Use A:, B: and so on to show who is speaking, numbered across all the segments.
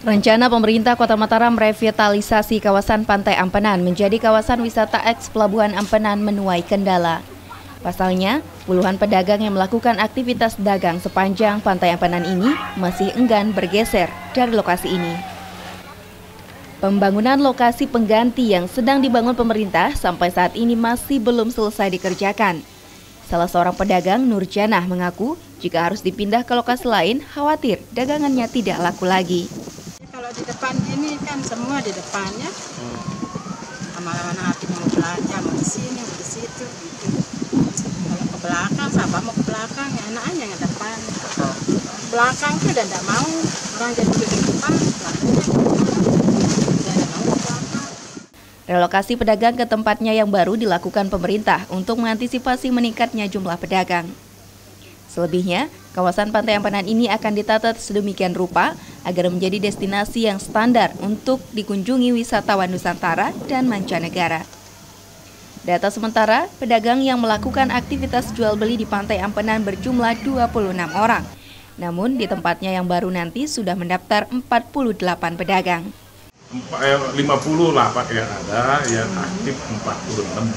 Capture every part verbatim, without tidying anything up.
A: Rencana pemerintah Kota Mataram merevitalisasi kawasan Pantai Ampenan menjadi kawasan wisata eks Pelabuhan Ampenan menuai kendala. Pasalnya, puluhan pedagang yang melakukan aktivitas dagang sepanjang Pantai Ampenan ini masih enggan bergeser dari lokasi ini. Pembangunan lokasi pengganti yang sedang dibangun pemerintah sampai saat ini masih belum selesai dikerjakan. Salah seorang pedagang, Nurjanah, mengaku jika harus dipindah ke lokasi lain, khawatir dagangannya tidak laku lagi.
B: Kalau di depan ini kan semua di depannya, mana-mana hati mau belanja, mau di sini, mau di situ, gitu. Kalau ke belakang, siapa mau ke belakang, ya enaknya yang depan. Belakang tuh udah tidak mau, orang jadi di depan,
A: Relokasi pedagang ke tempatnya yang baru dilakukan pemerintah untuk mengantisipasi meningkatnya jumlah pedagang. Selebihnya, kawasan Pantai Ampenan ini akan ditata sedemikian rupa agar menjadi destinasi yang standar untuk dikunjungi wisatawan Nusantara dan mancanegara. Data sementara, pedagang yang melakukan aktivitas jual beli di Pantai Ampenan berjumlah dua puluh enam orang. Namun di tempatnya yang baru nanti sudah mendaftar empat puluh delapan pedagang.
C: lima puluh lapak yang ada, yang aktif empat puluh enam.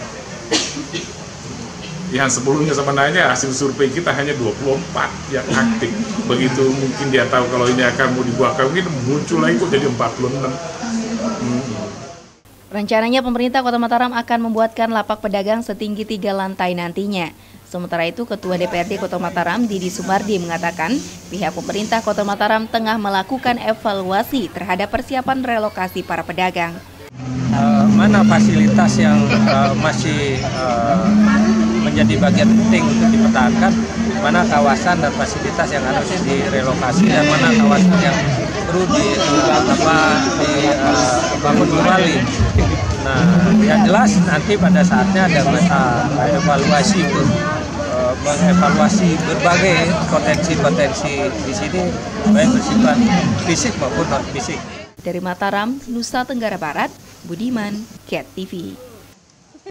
C: Yang sebelumnya sebenarnya hasil survei kita hanya dua puluh empat yang aktif. Begitu mungkin dia tahu kalau ini akan mau dibuat, mungkin muncul lagi kok jadi empat puluh enam. Hmm.
A: Rencananya pemerintah Kota Mataram akan membuatkan lapak pedagang setinggi tiga lantai nantinya. Sementara itu, Ketua D P R D Kota Mataram, Didi Sumardi, mengatakan pihak pemerintah Kota Mataram tengah melakukan evaluasi terhadap persiapan relokasi para pedagang.
D: Uh, mana fasilitas yang uh, masih uh, menjadi bagian penting untuk dipertahankan, mana kawasan dan fasilitas yang harus direlokasi, dan mana kawasan yang perlu di, uh, apa, dibangun uh, kembali. Nah, yang jelas nanti pada saatnya ada masa evaluasi itu, uh, mengevaluasi berbagai potensi-potensi di sini, baik bersifat fisik maupun non fisik.
A: Dari Mataram, Nusa Tenggara Barat, Budiman, Ket T V.